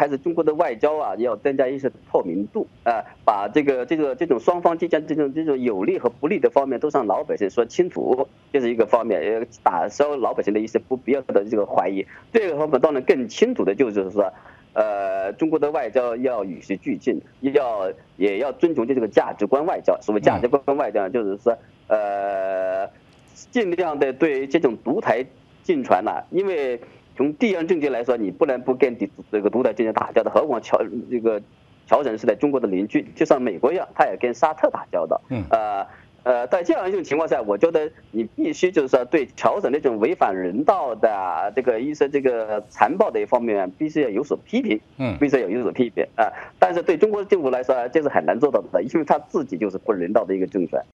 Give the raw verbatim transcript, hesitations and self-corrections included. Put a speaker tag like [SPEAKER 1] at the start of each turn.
[SPEAKER 1] 还是中国的外交啊，要增加一些透明度啊，把这个这个这种双方之间这种这种有利和不利的方面都向老百姓说清楚，这是一个方面，呃，打消老百姓的一些不必要的这个怀疑。这个方面当然更清楚的就是说。呃，中国的外交要与时俱进，要也要遵从这个价值观外交。所谓价值观外交，就是说，呃，尽量的对这种独台禁传呐、啊，因为从地缘政治来说，你不能不跟这个独台进行打交道，何况朝这个朝鲜是在中国的邻居，就像美国一样，他也跟沙特打交道，
[SPEAKER 2] 嗯，
[SPEAKER 1] 呃。呃，在这样一种情况下，我觉得你必须就是说对朝鲜那种违反人道的这个一些这个残暴的一方面，必须要有所批评，
[SPEAKER 2] 嗯，
[SPEAKER 1] 必须要有所批评啊。但是对中国政府来说，这是很难做到的，因为他自己就是不人道的一个政权。